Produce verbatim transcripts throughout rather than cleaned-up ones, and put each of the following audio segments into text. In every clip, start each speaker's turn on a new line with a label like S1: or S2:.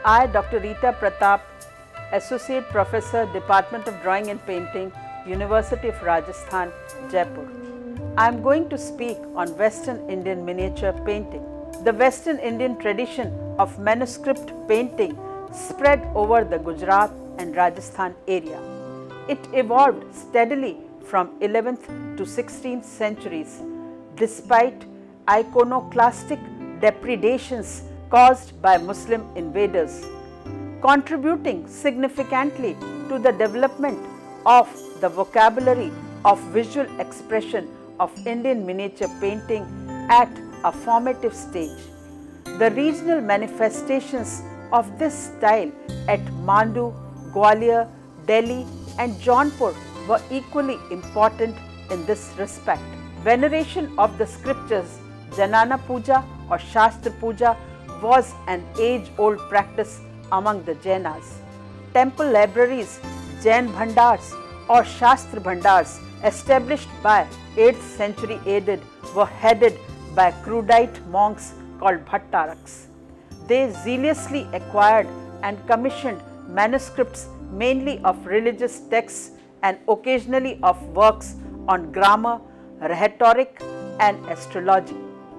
S1: I, Doctor Rita Pratap, Associate Professor, Department of Drawing and Painting, University of Rajasthan, Jaipur. I am going to speak on Western Indian miniature painting. The Western Indian tradition of manuscript painting spread over the Gujarat and Rajasthan area. It evolved steadily from eleventh to sixteenth centuries, despite iconoclastic depredations caused by Muslim invaders, contributing significantly to the development of the vocabulary of visual expression of Indian miniature painting at a formative stage. The regional manifestations of this style at Mandu, Gwalior, Delhi and Jaunpur were equally important in this respect. Veneration of the scriptures, Janana Puja or Shastra Puja, was an age-old practice among the Jainas. Temple libraries, Jain Bhandars or Shastra Bhandars, established by eighth century A D, were headed by Crudite monks called Bhattaraks. They zealously acquired and commissioned manuscripts mainly of religious texts and occasionally of works on grammar, rhetoric and astrology.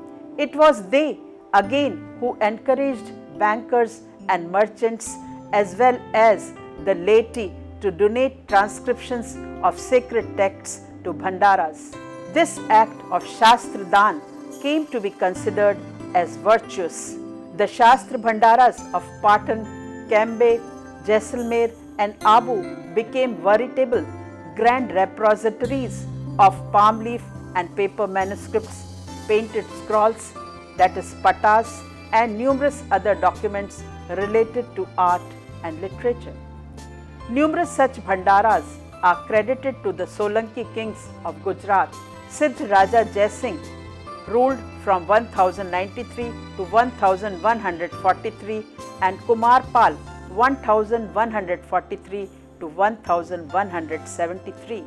S1: It was they again who encouraged bankers and merchants as well as the laity to donate transcriptions of sacred texts to Bhandaras. This act of Shastra Dan came to be considered as virtuous. The Shastra Bhandaras of Patan, Cambay, Jaisalmer and Abu became veritable grand repositories of palm leaf and paper manuscripts, painted scrolls, that is patas, and numerous other documents related to art and literature. Numerous such Bhandaras are credited to the Solanki kings of Gujarat. Siddh Raja Jai Singh ruled from one thousand ninety-three to one thousand one hundred forty-three and Kumar Pal one thousand one hundred forty-three to one thousand one hundred seventy-three.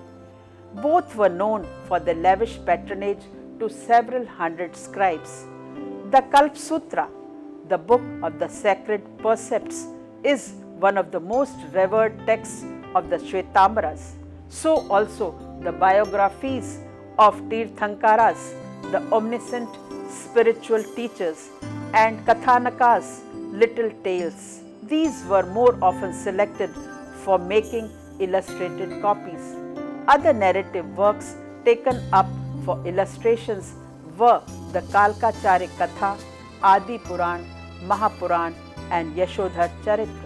S1: Both were known for their lavish patronage to several hundred scribes. The Kalp Sutra, the book of the sacred precepts, is one of the most revered texts of the Shwetambaras. So also the biographies of Tirthankaras, the omniscient spiritual teachers, and Kathanakas, little tales. These were more often selected for making illustrated copies. Other narrative works taken up for illustrations were the Kalkachari Katha, Adi Puran, Mahapuran and Yashodhar Charitra.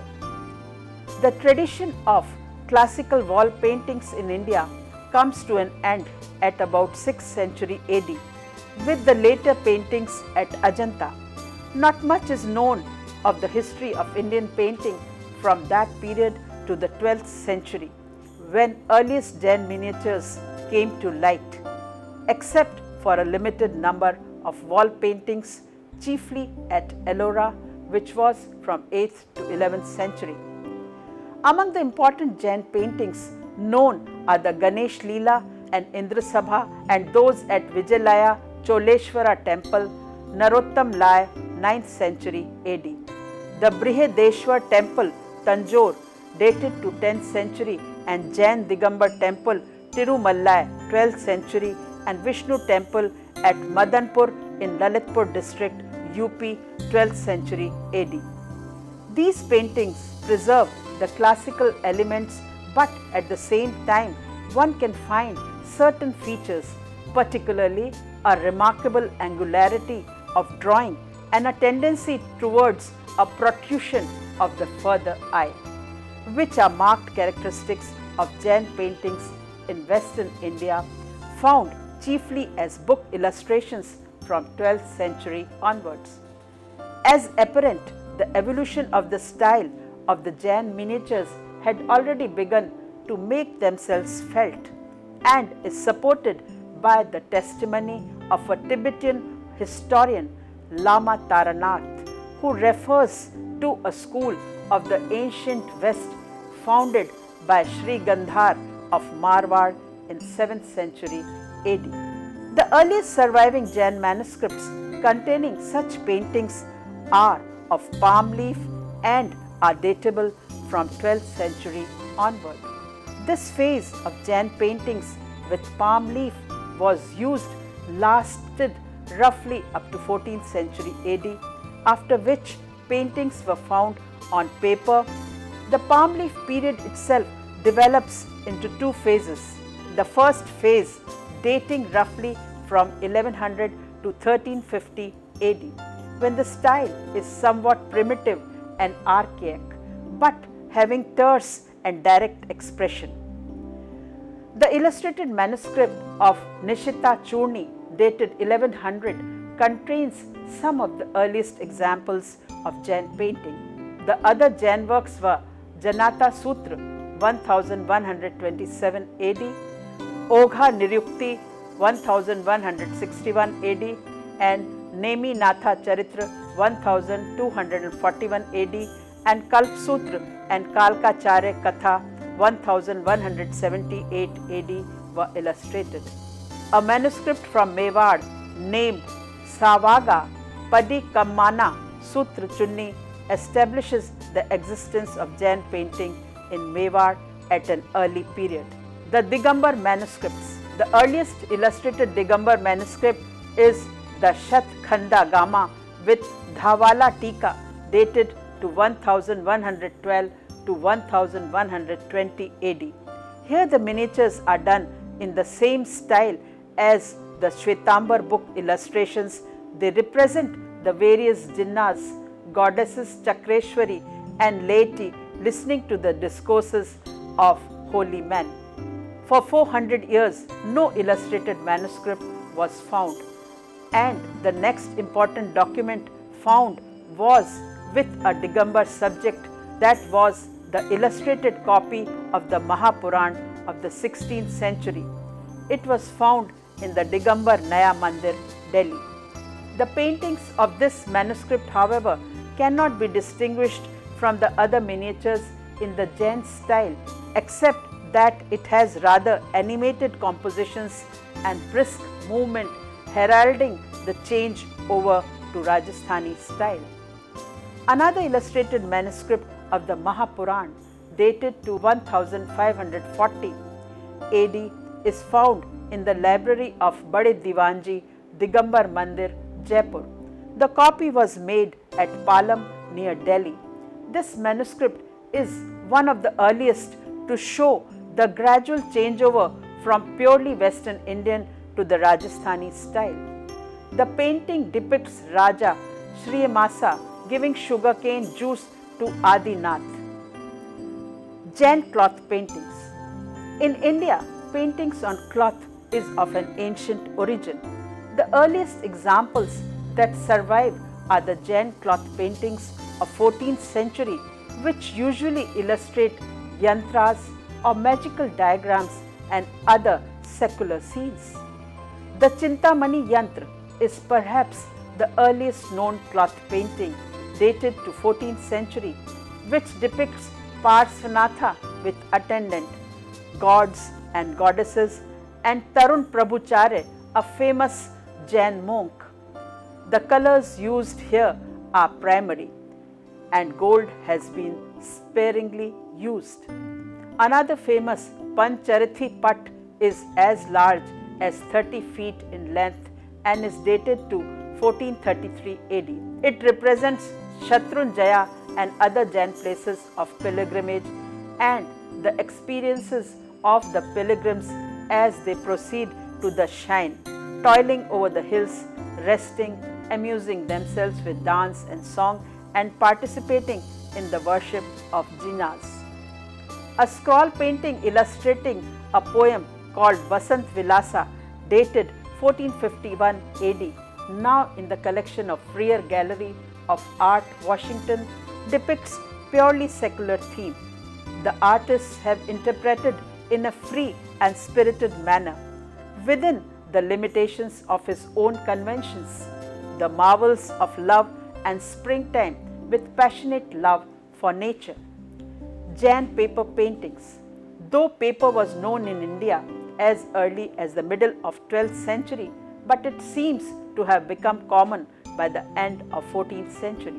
S1: The tradition of classical wall paintings in India comes to an end at about sixth century A D with the later paintings at Ajanta. Not much is known of the history of Indian painting from that period to the twelfth century, when earliest Jain miniatures came to light, except for a limited number of wall paintings, chiefly at Ellora, which was from eighth to eleventh century. Among the important Jain paintings known are the Ganesh Leela and Indra Sabha and those at Vijayalaya Choleshwara temple, Narottam Lai, ninth century A D. The Brihadeshwar temple, Tanjore, dated to tenth century, and Jain Digambar temple, Tirumallai, twelfth century, and Vishnu temple at Madanpur in Lalitpur district, U P, twelfth century A D. These paintings preserve the classical elements, but at the same time one can find certain features, particularly a remarkable angularity of drawing and a tendency towards a protrusion of the further eye, which are marked characteristics of Jain paintings in Western India, found chiefly as book illustrations from twelfth century onwards. As apparent, the evolution of the style of the Jain miniatures had already begun to make themselves felt and is supported by the testimony of a Tibetan historian, Lama Taranath, who refers to a school of the ancient West founded by Sri Gandhar of Marwar in seventh century A D. The earliest surviving Jain manuscripts containing such paintings are of palm leaf and are datable from twelfth century onward. This phase of Jain paintings with palm leaf was used lasted roughly up to fourteenth century A D, after which paintings were found on paper. The palm leaf period itself develops into two phases. The first phase dating roughly from eleven hundred to thirteen fifty A D, when the style is somewhat primitive and archaic, but having terse and direct expression. The illustrated manuscript of Nishita Churni, dated eleven hundred, contains some of the earliest examples of Jain painting. The other Jain works were Janata Sutra, eleven twenty-seven A D, Ogha Niryukti, eleven sixty-one A D, and Nemi Natha Charitra, twelve forty-one A D, and Kalp Sutra and Kalkacharya Katha, eleven seventy-eight A D were illustrated. A manuscript from Mewar named Savaga Padikammana Sutra Chunni establishes the existence of Jain painting in Mewar at an early period. The Digambar manuscripts. The earliest illustrated Digambar manuscript is the Shat Khanda Gama with Dhawala Tika, dated to eleven twelve to eleven twenty A D. Here the miniatures are done in the same style as the Shwetambar book illustrations. They represent the various jinnas, goddesses Chakreshwari and laity listening to the discourses of holy men. For four hundred years, no illustrated manuscript was found, and the next important document found was with a Digambar subject, that was the illustrated copy of the Mahapuran of the sixteenth century. It was found in the Digambar Naya Mandir, Delhi. The paintings of this manuscript, however, cannot be distinguished from the other miniatures in the Jain style, except that it has rather animated compositions and brisk movement heralding the change over to Rajasthani style. Another illustrated manuscript of the Mahapuran, dated to fifteen forty A D, is found in the library of Bade Diwanji, Digambar Mandir, Jaipur. The copy was made at Palam near Delhi. This manuscript is one of the earliest to show the gradual changeover from purely Western Indian to the Rajasthani style. The painting depicts Raja Shriyamasa giving sugarcane juice to Adinath. Jain cloth paintings. In India, paintings on cloth is of an ancient origin. The earliest examples that survive are the Jain cloth paintings of fourteenth century, which usually illustrate yantras or magical diagrams and other secular scenes. The Chintamani Yantra is perhaps the earliest known cloth painting, dated to fourteenth century, which depicts Parsvanatha with attendant, gods and goddesses, and Tarun Prabhuchare, a famous Jain monk. The colors used here are primary, and gold has been sparingly used. Another famous Pancharathi Pat is as large as thirty feet in length and is dated to fourteen thirty-three A D. It represents Shatrunjaya and other Jain places of pilgrimage and the experiences of the pilgrims as they proceed to the shrine, toiling over the hills, resting, amusing themselves with dance and song, and participating in the worship of jinnas. A scroll painting illustrating a poem called Vasant Vilasa, dated fourteen fifty-one A D, now in the collection of Freer Gallery of Art, Washington, depicts purely secular theme. The artists have interpreted in a free and spirited manner, within the limitations of his own conventions, the marvels of love and springtime with passionate love for nature. Jain paper paintings. Though paper was known in India as early as the middle of twelfth century, but it seems to have become common by the end of fourteenth century.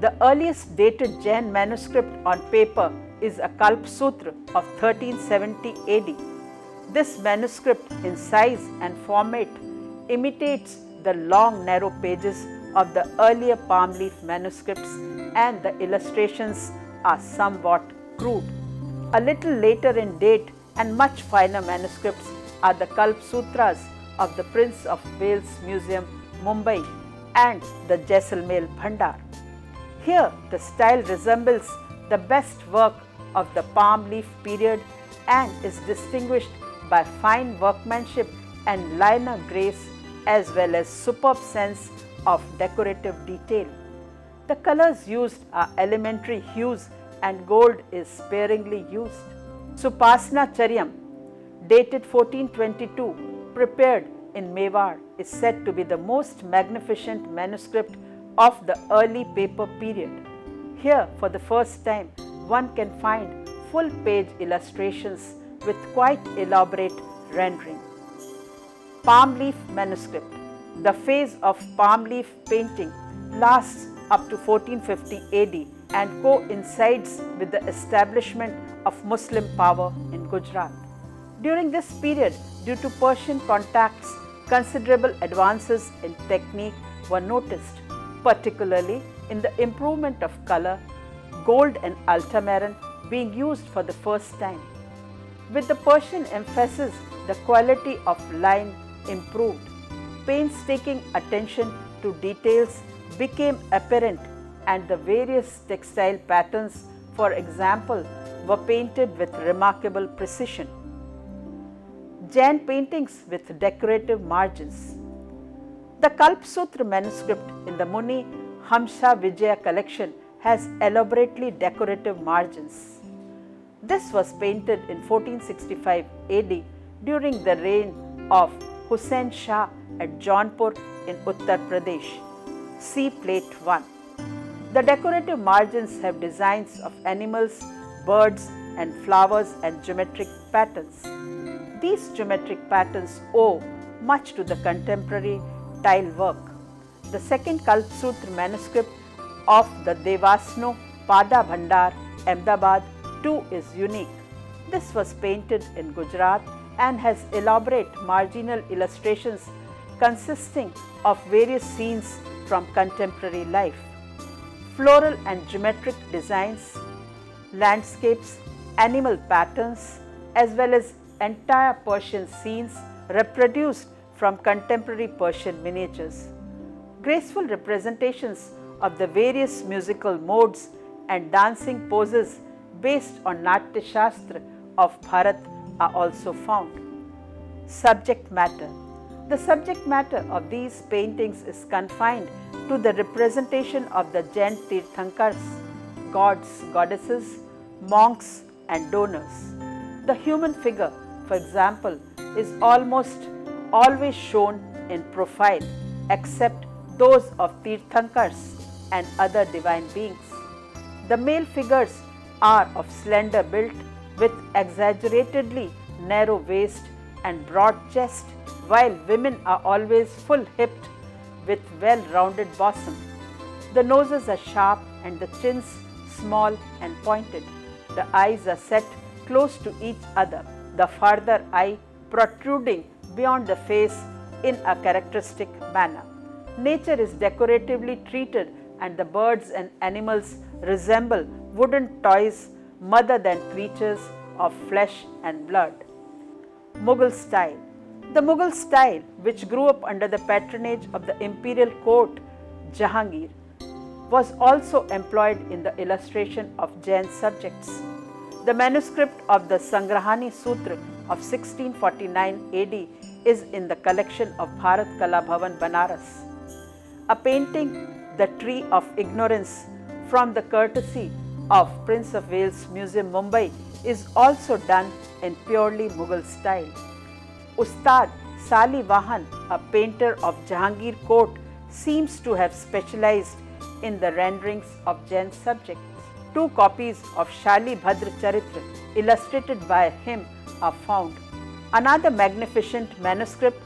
S1: The earliest dated Jain manuscript on paper is a Kalpasutra of thirteen seventy A D. This manuscript in size and format imitates the long narrow pages of the earlier palm leaf manuscripts, and the illustrations are somewhat crude. A little later in date and much finer manuscripts are the Kalpasutras of the Prince of Wales Museum, Mumbai, and the Jaisalmer Bhandar. Here the style resembles the best work of the palm leaf period and is distinguished by fine workmanship and liner grace as well as superb sense of decorative detail. The colors used are elementary hues and gold is sparingly used. Supasna Charyam, dated fourteen twenty-two, prepared in Mewar, is said to be the most magnificent manuscript of the early paper period. Here, for the first time, one can find full page illustrations with quite elaborate rendering. Palm leaf manuscript. The phase of palm leaf painting lasts up to fourteen fifty A D and coincides with the establishment of Muslim power in Gujarat. During this period, due to Persian contacts, considerable advances in technique were noticed, particularly in the improvement of color, gold and ultramarine being used for the first time. With the Persian emphasis, the quality of line improved. Painstaking attention to details became apparent, and the various textile patterns, for example, were painted with remarkable precision. Jain paintings with decorative margins. The Kalpasutra manuscript in the Muni Hamsa Vijaya collection has elaborately decorative margins. This was painted in fourteen sixty-five A D during the reign of Hussain Shah at Jaunpur in Uttar Pradesh. See plate one. The decorative margins have designs of animals, birds and flowers and geometric patterns. These geometric patterns owe much to the contemporary tile work. The second Kalpasutra manuscript of the Devasno Pada Bhandar, Ahmedabad, too is unique. This was painted in Gujarat and has elaborate marginal illustrations consisting of various scenes from contemporary life. Floral and geometric designs, landscapes, animal patterns, as well as entire Persian scenes reproduced from contemporary Persian miniatures. Graceful representations of the various musical modes and dancing poses based on Natya Shastra of Bharat are also found. Subject matter. The subject matter of these paintings is confined to the representation of the Jain Tirthankars, gods, goddesses, monks and donors. The human figure, for example, is almost always shown in profile except those of Tirthankars and other divine beings. The male figures are of slender build with exaggeratedly narrow waist and broad chest, while women are always full-hipped with well-rounded bosom. The noses are sharp and the chins small and pointed. The eyes are set close to each other, the farther eye protruding beyond the face in a characteristic manner. Nature is decoratively treated and the birds and animals resemble wooden toys rather than creatures of flesh and blood. Mughal style. The Mughal style, which grew up under the patronage of the imperial court Jahangir, was also employed in the illustration of Jain subjects. The manuscript of the Sangrahani Sutra of sixteen forty-nine A D is in the collection of Bharat Kala Bhavan, Banaras. A painting, The Tree of Ignorance, from the courtesy of Prince of Wales Museum, Mumbai, is also done in purely Mughal style. Ustad Sali Vahan, a painter of Jahangir court, seems to have specialized in the renderings of Jain subjects. Two copies of Shali Bhadra Charitra illustrated by him are found. Another magnificent manuscript,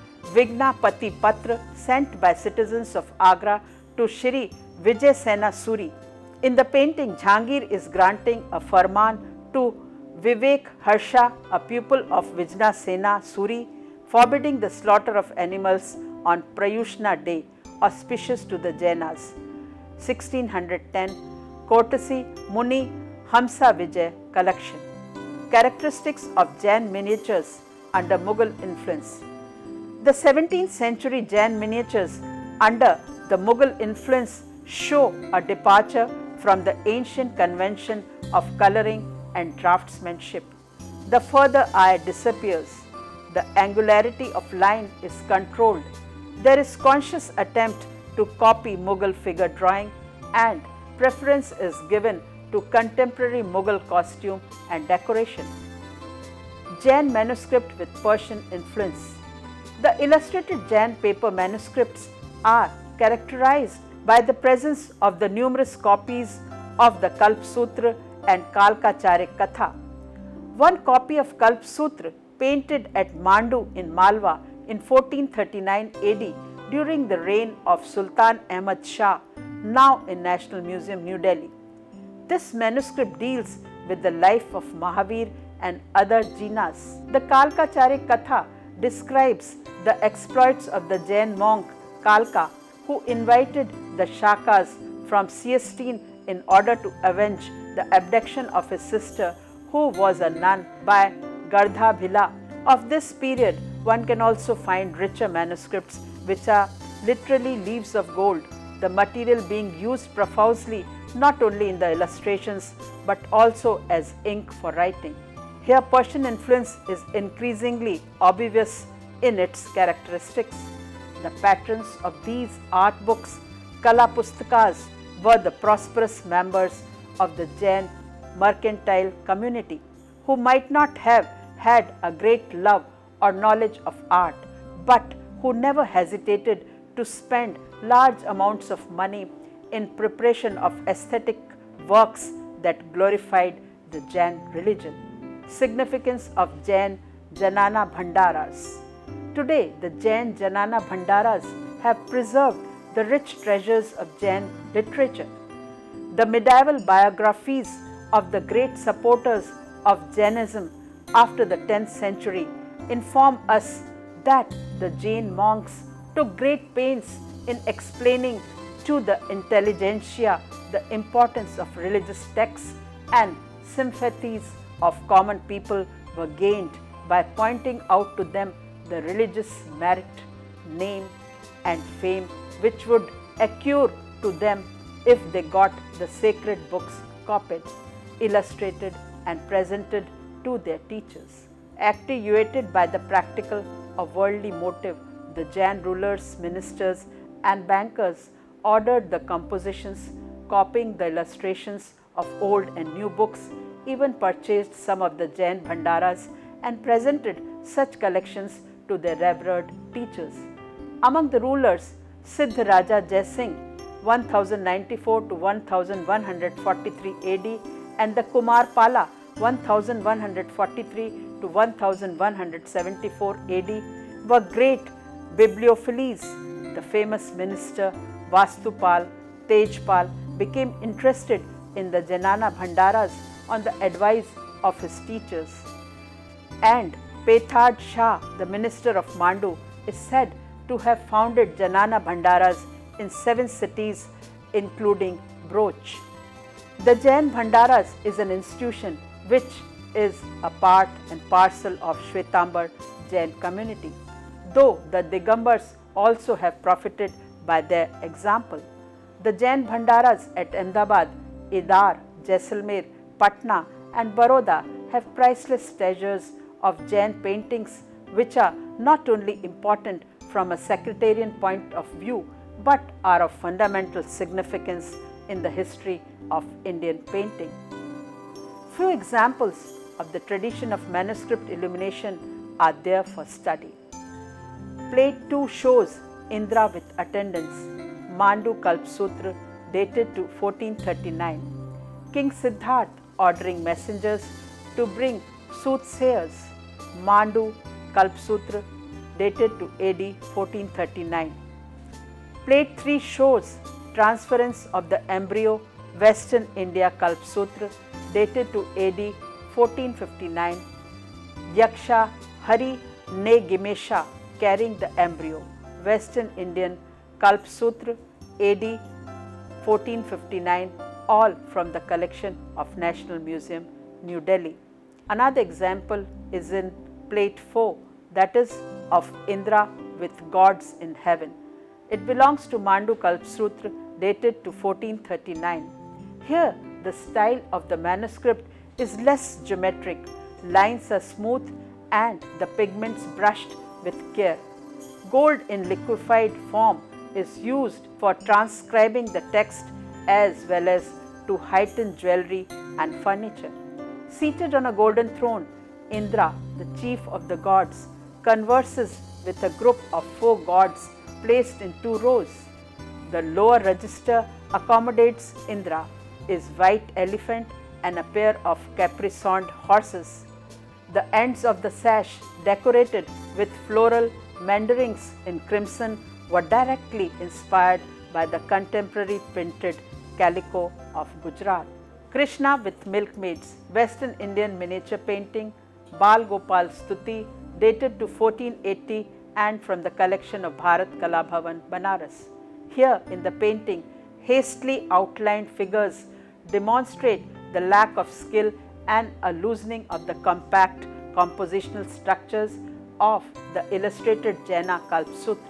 S1: Vignapati Patra, sent by citizens of Agra to Shri Vijay Sena Suri, In the painting, Jahangir is granting a farman to Vivek Harsha, a pupil of Vijna Sena Suri, forbidding the slaughter of animals on Prayushna Day, auspicious to the Jainas. sixteen ten, courtesy Muni Hamsa Vijay collection. Characteristics of Jain miniatures under Mughal influence. The seventeenth century Jain miniatures under the Mughal influence show a departure from the ancient convention of coloring and draftsmanship. The further eye disappears. The angularity of line is controlled. There is conscious attempt to copy Mughal figure drawing, and preference is given to contemporary Mughal costume and decoration. Jain manuscript with Persian influence. The illustrated Jain paper manuscripts are characterized by the presence of the numerous copies of the Kalpsutra and Kalkacharik Katha. One copy of Kalpsutra, painted at Mandu in Malwa in fourteen thirty-nine A D during the reign of Sultan Ahmad Shah, now in National Museum, New Delhi. This manuscript deals with the life of Mahavir and other jinas. The Kalkacharik Katha describes the exploits of the Jain monk Kalka, who invited the Shakas from Siestine in order to avenge the abduction of his sister, who was a nun, by Gardha Bhila. Of this period, one can also find richer manuscripts which are literally leaves of gold, the material being used profusely not only in the illustrations but also as ink for writing. Here Persian influence is increasingly obvious in its characteristics. The patrons of these art books, Kala Pustakas, were the prosperous members of the Jain mercantile community, who might not have had a great love or knowledge of art, but who never hesitated to spend large amounts of money in preparation of aesthetic works that glorified the Jain religion. Significance of Jain Janana Bhandaras. Today, the Jain Janana Bhandaras have preserved the rich treasures of Jain literature. The medieval biographies of the great supporters of Jainism after the tenth century inform us that the Jain monks took great pains in explaining to the intelligentsia the importance of religious texts, and sympathies of common people were gained by pointing out to them the religious merit, name and fame which would accrue to them if they got the sacred books copied, illustrated and presented to their teachers. Actuated by the practical or worldly motive, the Jain rulers, ministers and bankers ordered the compositions, copying the illustrations of old and new books, even purchased some of the Jain Bhandaras and presented such collections to their revered teachers. Among the rulers, Siddh Raja Jai Singh one thousand ninety-four to one thousand one hundred forty-three A D and the Kumar Pala one thousand one hundred forty-three to one thousand one hundred seventy-four A D were great bibliophiles. The famous minister Vastupal Tejpal became interested in the Janana Bhandaras on the advice of his teachers, and Pethad Shah, the minister of Mandu, is said to have founded Janana Bhandaras in seven cities including Broch. The Jain Bhandaras is an institution which is a part and parcel of Shwetambar Jain community, though the Digambars also have profited by their example. The Jain Bhandaras at Ahmedabad, Idar, Jaisalmer, Patna and Baroda have priceless treasures of Jain paintings which are not only important from a sectarian point of view but are of fundamental significance in the history of Indian painting. Few examples of the tradition of manuscript illumination are there for study. Plate two shows Indra with attendants, Mandu Kalpsutra dated to fourteen thirty-nine. King Siddharth ordering messengers to bring soothsayers, Mandu Kalpsutra dated to A D fourteen thirty-nine. Plate three shows transference of the embryo Western India Kalpasutra dated to A D fourteen fifty-nine, Yaksha Hari Negimesha carrying the embryo, Western Indian Kalpasutra A D fourteen fifty-nine, all from the collection of National Museum, New Delhi. Another example is in plate four, that is of Indra with gods in heaven. It belongs to Mandu Kalpasutra dated to fourteen thirty-nine. Here the style of the manuscript is less geometric, lines are smooth and the pigments brushed with care. Gold in liquefied form is used for transcribing the text as well as to heighten jewelry and furniture. Seated on a golden throne, Indra, the chief of the gods, converses with a group of four gods placed in two rows. The lower register accommodates Indra, is white elephant and a pair of caparisoned horses. The ends of the sash, decorated with floral mandarins in crimson, were directly inspired by the contemporary printed calico of Gujarat. Krishna with milkmaids, Western Indian miniature painting, Bal Gopal Stuti, dated to fourteen eighty and from the collection of Bharat Kala Bhavan, Banaras. Here in the painting, hastily outlined figures demonstrate the lack of skill and a loosening of the compact compositional structures of the illustrated Jaina Kalpasutra.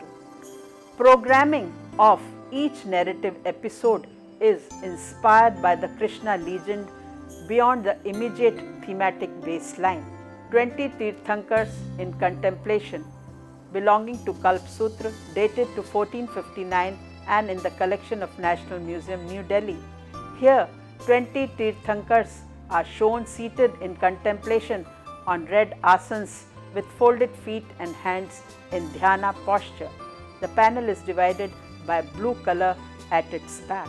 S1: Programming of each narrative episode is inspired by the Krishna legend beyond the immediate thematic baseline. twenty Tirthankars in contemplation belonging to Kalpasutra dated to fourteen fifty-nine and in the collection of National Museum, New Delhi. Here, twenty Tirthankars are shown seated in contemplation on red asanas with folded feet and hands in dhyana posture. The panel is divided by blue color at its back.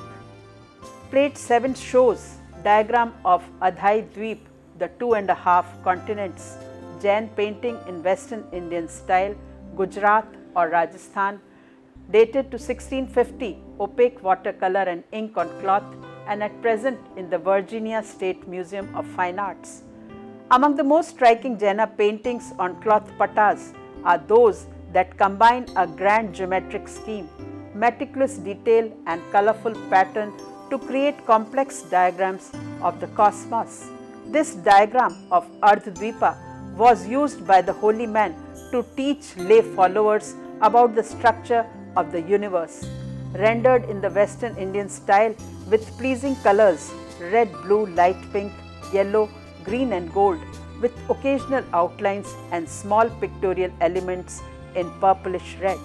S1: Plate seven shows diagram of Adhai Dweep, the two and a half continents, Jain painting in Western Indian style, Gujarat or Rajasthan, dated to sixteen fifty, opaque watercolor and ink on cloth, and at present in the Virginia State Museum of Fine Arts. Among the most striking Jaina paintings on cloth pattas are those that combine a grand geometric scheme, meticulous detail and colorful pattern to create complex diagrams of the cosmos. This diagram of Ardhdvipa was used by the holy man to teach lay followers about the structure of the universe. Rendered in the Western Indian style with pleasing colors, red, blue, light pink, yellow, green and gold, with occasional outlines and small pictorial elements in purplish red.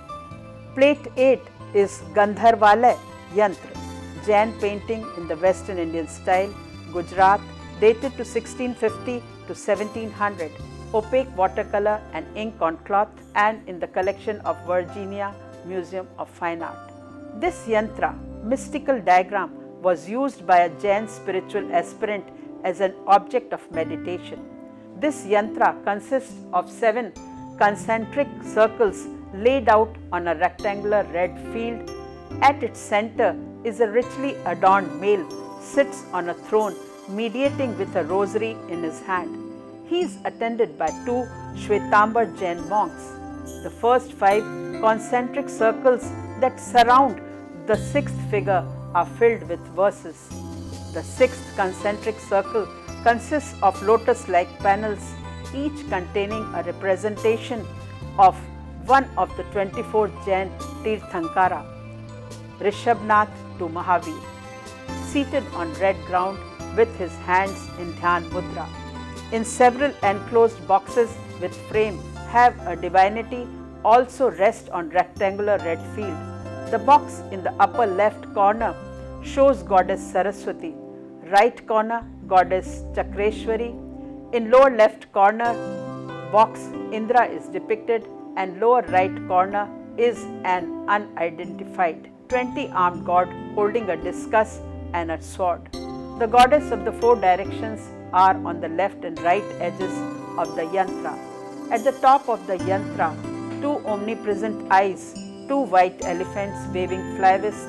S1: Plate eight is Gandharvalaya Yantra, Jain painting in the Western Indian style, Gujarat, dated to sixteen fifty to seventeen hundred, opaque watercolor and ink on cloth, and in the collection of Virginia Museum of Fine Art. This yantra, mystical diagram, was used by a Jain spiritual aspirant as an object of meditation. This yantra consists of seven concentric circles laid out on a rectangular red field. At its center is a richly adorned male, sits on a throne, mediating with a rosary in his hand. He is attended by two Shwetambar Jain monks. The first five concentric circles that surround the sixth figure are filled with verses. The sixth concentric circle consists of lotus-like panels, each containing a representation of one of the twenty-four Jain Tirthankara, Rishabhnath to Mahavir, seated on red ground with his hands in Dhyan Mudra. In several enclosed boxes with frame have a divinity also rest on rectangular red field. The box in the upper left corner shows goddess Saraswati, right corner goddess Chakreshwari. In lower left corner box Indra is depicted, and lower right corner is an unidentified twenty-armed god holding a discus and a sword. The goddess of the four directions are on the left and right edges of the yantra. At the top of the yantra, two omnipresent eyes, two white elephants waving fly whisk,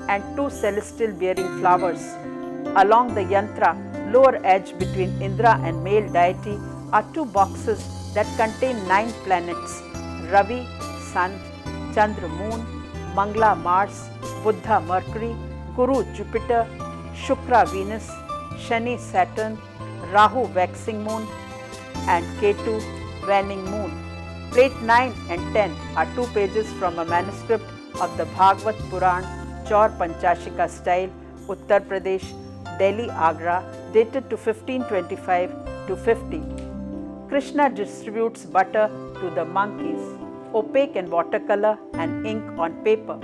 S1: and two celestial bearing flowers. Along the yantra, lower edge between Indra and male deity, are two boxes that contain nine planets: Ravi, Sun; Chandra, Moon; Mangala, Mars; Buddha, Mercury; Guru, Jupiter; Shukra, Venus; Shani, Saturn; Rahu, waxing moon; and Ketu, waning moon. Plate nine and ten are two pages from a manuscript of the Bhagavad Puran, Chaur Panchashika style, Uttar Pradesh, Delhi, Agra, dated to fifteen twenty-five to fifty. Krishna distributes butter to the monkeys, opaque and watercolor and ink on paper,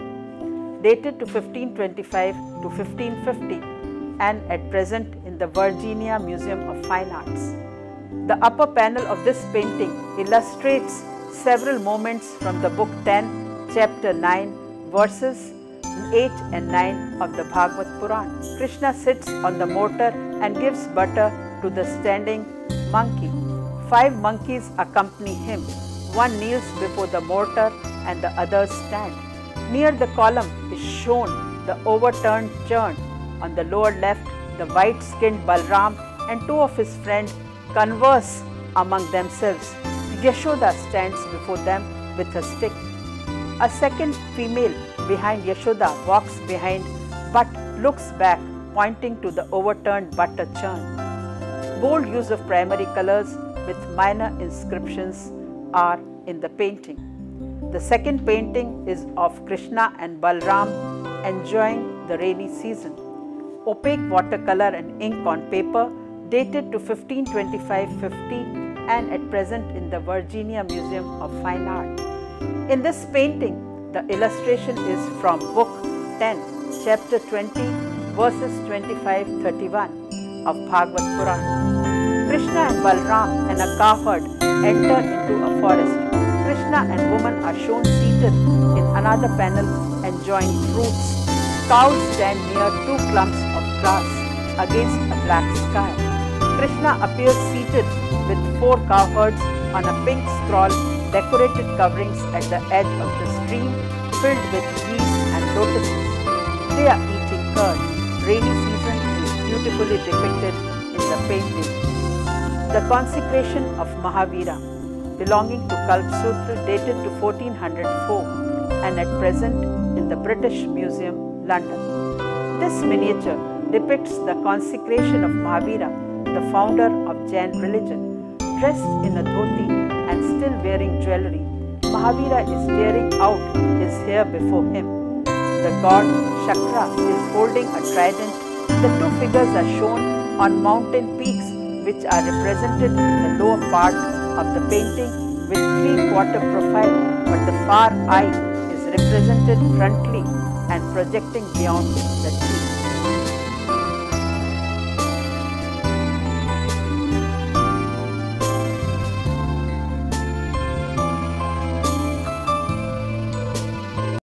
S1: dated to fifteen twenty-five to fifteen fifty, and at present in the Virginia Museum of Fine Arts. The upper panel of this painting illustrates several moments from the book ten, chapter nine, verses eight and nine of the Bhagavad Puran. Krishna sits on the mortar and gives butter to the standing monkey. Five monkeys accompany him. One kneels before the mortar and the others stand. Near the column is shown the overturned churn. On the lower left, the white-skinned Balram and two of his friends converse among themselves. Yashoda stands before them with a stick. A second female behind Yashoda walks behind but looks back, pointing to the overturned butter churn. Bold use of primary colors with minor inscriptions are in the painting. The second painting is of Krishna and Balram enjoying the rainy season. Opaque watercolor and ink on paper, dated to fifteen twenty-five to fifty and at present in the Virginia Museum of Fine Art. In this painting, the illustration is from book ten, chapter twenty, verses twenty-five to thirty-one of Bhagavad Puran. Krishna and Balram and a cowherd enter into a forest. Krishna and woman are shown seated in another panel enjoying fruits. Cows stand near two clumps of grass against a black sky. Krishna appears seated with four cowherds on a pink scroll, decorated coverings at the edge of the stream filled with geese and lotuses. They are eating curd. Rainy season is beautifully depicted in the painting. The consecration of Mahavira, belonging to Kalpasutra, dated to fourteen oh four and at present in the British Museum, London. This miniature depicts the consecration of Mahavira, the founder of Jain religion. Dressed in a dhoti and still wearing jewelry, Mahavira is tearing out his hair before him. The god Shakra is holding a trident. The two figures are shown on mountain peaks, which are represented in the lower part of the painting with three-quarter profile, but the far eye is represented frontally and projecting beyond the cheek.